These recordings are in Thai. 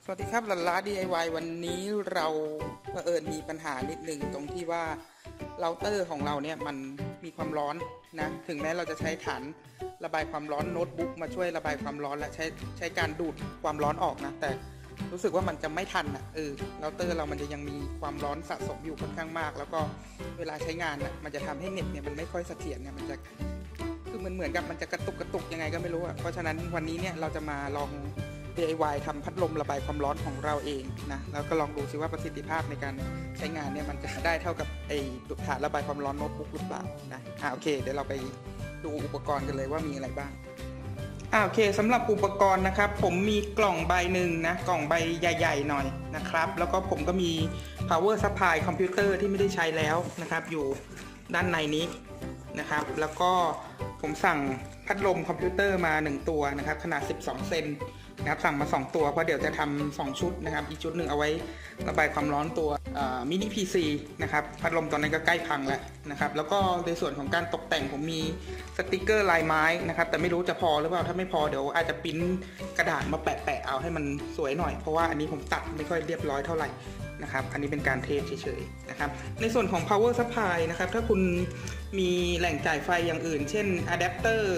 สวัสดีครับหลานล้า DIY วันนี้เราเผอิญมีปัญหานิดหนึ่งตรงที่ว่าเราเตอร์ของเราเนี่ยมันมีความร้อนนะถึงแม้เราจะใช้ฐานระบายความร้อนโน้ตบุ๊กมาช่วยระบายความร้อนและใช้การดูดความร้อนออกนะแต่รู้สึกว่ามันจะไม่ทันเราเตอร์เรามันจะยังมีความร้อนสะสมอยู่ค่อนข้างมากแล้วก็เวลาใช้งานมันจะทำให้เน็ตเนี่ยมันไม่ค่อยเสถียรเนี่ยมันจะคือเหมือนกับมันจะกระตุกยังไงก็ไม่รู้เพราะฉะนั้นวันนี้เนี่ยเราจะมาลองDIY ทำพัดลมระบายความร้อนของเราเองนะแล้วก็ลองดูซิว่าประสิทธิภาพในการใช้งานเนี่ยมันจะได้เท่ากับฐานระบายความร้อนโน้ตบุ๊กหรือเปล่านะโอเคเดี๋ยวเราไปดูอุปกรณ์กันเลยว่ามีอะไรบ้างโอเคสำหรับอุปกรณ์นะครับผมมีกล่องใบหนึ่งนะกล่องใบใหญ่ๆหน่อยนะครับแล้วก็ผมก็มี power supply คอมพิวเตอร์ที่ไม่ได้ใช้แล้วนะครับอยู่ด้านในนี้นะครับแล้วก็ผมสั่งพัดลมคอมพิวเตอร์มา1ตัวนะครับขนาด12 เซนนะครับสั่งมา2ตัวเพราะเดี๋ยวจะทำ2ชุดนะครับอีกชุดหนึ่งเอาไว้ระบายความร้อนตัวมินิพีซีนะครับพัดลมตอนนั้นก็ใกล้พังแล้วนะครับแล้วก็ในส่วนของการตกแต่งผมมีสติกเกอร์ลายไม้นะครับแต่ไม่รู้จะพอหรือเปล่าถ้าไม่พอเดี๋ยวอาจจะปริ้นกระดาษมาแปะเอาให้มันสวยหน่อยเพราะว่าอันนี้ผมตัดไม่ค่อยเรียบร้อยเท่าไหร่นะครับอันนี้เป็นการเทสเฉยๆนะครับในส่วนของ power supply นะครับถ้าคุณมีแหล่งจ่ายไฟอย่างอื่นเช่นอะแดปเตอร์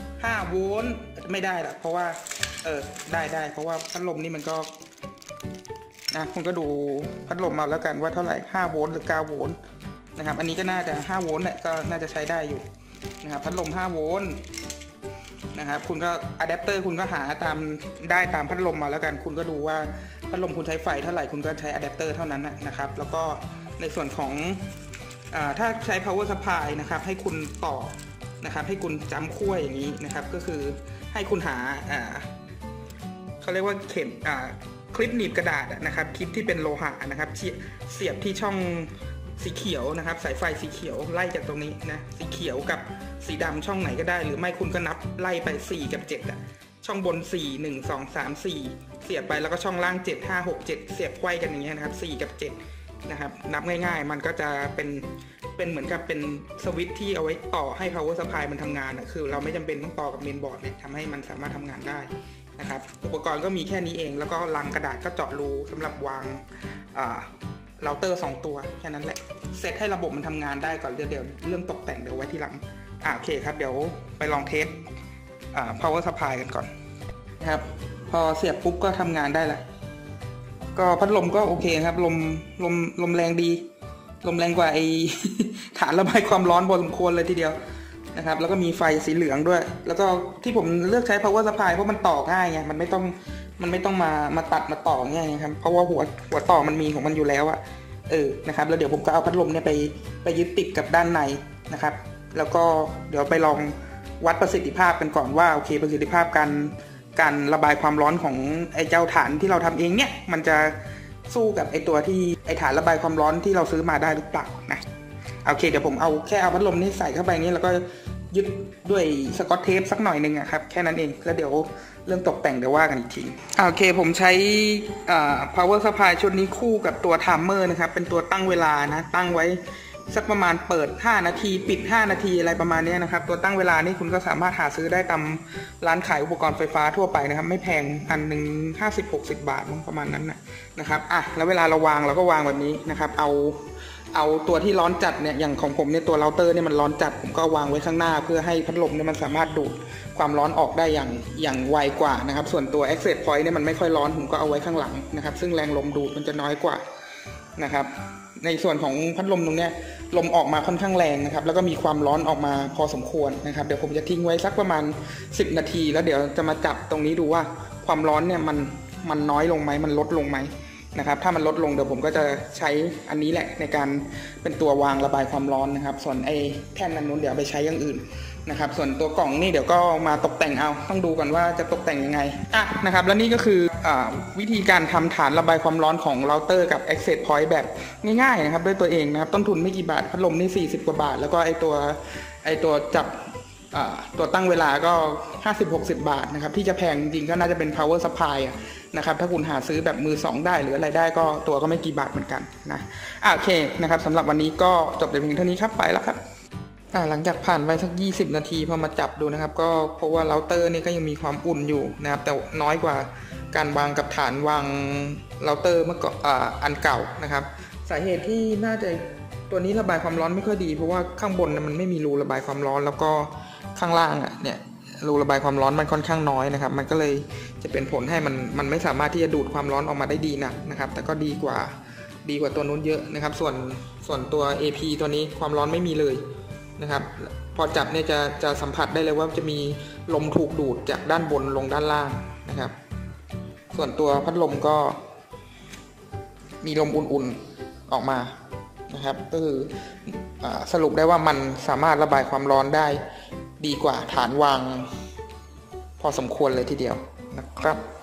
5 โวลต์ไม่ได้ละเพราะว่าได้เพราะว่าพัดลมนี่มันก็นะคุณก็ดูพัดลมมาแล้วกันว่าเท่าไหร่5 โวลต์หรือ9 โวลต์นะครับอันนี้ก็น่าจะ5 โวลต์แหละก็น่าจะใช้ได้อยู่นะครับพัดลม5 โวลต์นะครับคุณก็อะแดปเตอร์คุณก็หาตามพัดลมมาแล้วกันคุณก็ดูว่าพัดลมคุณใช้ไฟเท่าไหร่คุณก็ใช้อะแดปเตอร์เท่านั้นนะครับแล้วก็ในส่วนของถ้าใช้ power supply นะครับให้คุณต่อนะครับให้คุณจำขั้วอย่างนี้นะครับก็คือให้คุณหาเขาเรียกว่าเข็มคลิปหนีบกระดาษนะครับคลิปที่เป็นโลหะนะครับเสียบที่ช่องสีเขียวนะครับสายไฟสีเขียวไล่จากตรงนี้นะสีเขียวกับสีดำช่องไหนก็ได้หรือไม่คุณก็นับไล่ไป4กับ7ช่องบน4 1 2 3 4เสียบไปแล้วก็ช่องล่าง7 5 6 7เสียบไขว้กันอย่างเงี้ยนะครับ4กับ7นะครับนับง่ายๆมันก็จะเป็นเหมือนกับเป็นสวิตช์ที่เอาไว้ต่อให้ power supply มันทำงานคือเราไม่จำเป็นต้องต่อกับเมนบอร์ดเนี่ยทำให้มันสามารถทำงานได้นะครับอุปกรณ์ก็มีแค่นี้เองแล้วก็ลังกระดาษก็เจาะรูสำหรับวางเราเตอร์2ตัวแค่นั้นแหละเซตให้ระบบมันทำงานได้ก่อนเดี๋ยวเรื่องตกแต่งเดี๋ยวไว้ทีหลังโอเคครับเดี๋ยวไปลองเทสpower supply กันก่อนนะครับพอเสียบปุ๊บก็ทำงานได้แล้วก็พัดลมก็โอเคครับลมแรงดีลมแรงกว่าฐานระบายความร้อนพอสมควรเลยทีเดียวนะครับแล้วก็มีไฟสีเหลืองด้วยแล้วก็ที่ผมเลือกใช้ power supply เพราะมันต่อง่ายไงมันไม่ต้องมาตัดมาต่อง่ายครับเพราะว่าหัวต่อมันมีของมันอยู่แล้วนะครับแล้วเดี๋ยวผมก็เอาพัดลมเนี่ยไปยึดติดกับด้านในนะครับแล้วก็เดี๋ยวไปลองวัดประสิทธิภาพกันก่อนว่าโอเคประสิทธิภาพการระบายความร้อนของไอ้เจ้าฐานที่เราทำเองเนี่ยมันจะสู้กับไอ้ตัวที่ไอ้ฐานระบายความร้อนที่เราซื้อมาได้หรือเปล่านะโอเคเดี๋ยวผมเอาพัดลมนี่ใส่เข้าไปนี้แล้วก็ยึดด้วยสกอตเทปสักหน่อยนึงครับแค่นั้นเองแล้วเดี๋ยวเรื่องตกแต่งเดี๋ยวว่ากันอีกทีโอเคผมใช้power supply ชุดนี้คู่กับตัวไทม์เมอร์นะครับเป็นตัวตั้งเวลานะตั้งไว้สักประมาณเปิด5 นาทีปิด5 นาทีอะไรประมาณนี้นะครับตัวตั้งเวลานี่คุณก็สามารถหาซื้อได้ตามร้านขายอุปกรณ์ไฟฟ้าทั่วไปนะครับไม่แพงอันหนึ่ง50-60 บาทประมาณนั้นนะครับแล้วเวลาเราวางเราก็วางแบบนี้นะครับเอาตัวที่ร้อนจัดเนี่ยอย่างของผมเนี่ยตัวเราเตอร์เนี่ยมันร้อนจัดผมก็วางไว้ข้างหน้าเพื่อให้พัดลมเนี่ยมันสามารถดูดความร้อนออกได้อย่างไวกว่านะครับส่วนตัว access point เนี่ยมันไม่ค่อยร้อนผมก็เอาไว้ข้างหลังนะครับซึ่งแรงลมดูดมันจะน้อยกว่านะครับในส่วนของพัดลมตรงนี้ลมออกมาค่อนข้างแรงนะครับแล้วก็มีความร้อนออกมาพอสมควรนะครับเดี๋ยวผมจะทิ้งไว้สักประมาณ10 นาทีแล้วเดี๋ยวจะมาจับตรงนี้ดูว่าความร้อนเนี่ยมันน้อยลงไหมมันลดลงไหมนะครับถ้ามันลดลงเดี๋ยวผมก็จะใช้อันนี้แหละในการเป็นตัววางระบายความร้อนนะครับส่วนไอ้แท่นนั้นนู้นเดี๋ยวไปใช้อย่างอื่นนะครับส่วนตัวกล่องนี่เดี๋ยวก็มาตกแต่งเอาต้องดูกันว่าจะตกแต่งยังไงนะครับแล้วนี่ก็คือวิธีการทำฐานระบายความร้อนของเราเตอร์กับ access point แบบง่ายๆนะครับด้วยตัวเองนะครับต้นทุนไม่กี่บาทพัดลมนี่40 กว่าบาทแล้วก็ไอ้ตัวจับตัวตั้งเวลาก็50-60 บาทนะครับที่จะแพงจริงๆก็น่าจะเป็น power supply นะครับถ้าคุณหาซื้อแบบมือ2ได้หรืออะไรได้ก็ตัวก็ไม่กี่บาทเหมือนกันนะโอเคนะครับสำหรับวันนี้ก็จบแต่เพียงเท่านี้ครับไปแล้วครับหลังจากผ่านไปสัก20 นาทีพอมาจับดูนะครับก็เพราะว่าเราเตอร์นี่ก็ยังมีความอุ่นอยู่นะครับแต่น้อยกว่าการวางกับฐานวางเราเตอร์เมื่อก่อนอันเก่านะครับสาเหตุที่น่าจะตัวนี้ระบายความร้อนไม่ค่อยดีเพราะว่าข้างบนมันไม่มีรูระบายความร้อนแล้วก็ข้างล่างเนี่ยรูระบายความร้อนมันค่อนข้างน้อยนะครับมันก็เลยจะเป็นผลให้มันไม่สามารถที่จะดูดความร้อนออกมาได้ดีนะครับแต่ก็ดีกว่าตัวนู้นเยอะนะครับส่วนตัว AP ตัวนี้ความร้อนไม่มีเลยนะครับพอจับเนี่ยจะสัมผัสได้เลยว่าจะมีลมถูกดูดจากด้านบนลงด้านล่างนะครับส่วนตัวพัดลมก็มีลมอุ่นๆออกมานะครับก็คือสรุปได้ว่ามันสามารถระบายความร้อนได้ดีกว่าฐานวางพอสมควรเลยทีเดียวนะครับ